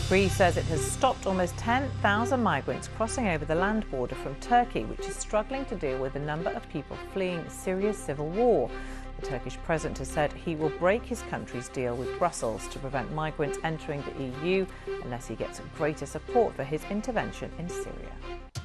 Greece says it has stopped almost 10,000 migrants crossing over the land border from Turkey, which is struggling to deal with the number of people fleeing Syria's civil war. The Turkish president has said he will break his country's deal with Brussels to prevent migrants entering the EU unless he gets greater support for his intervention in Syria.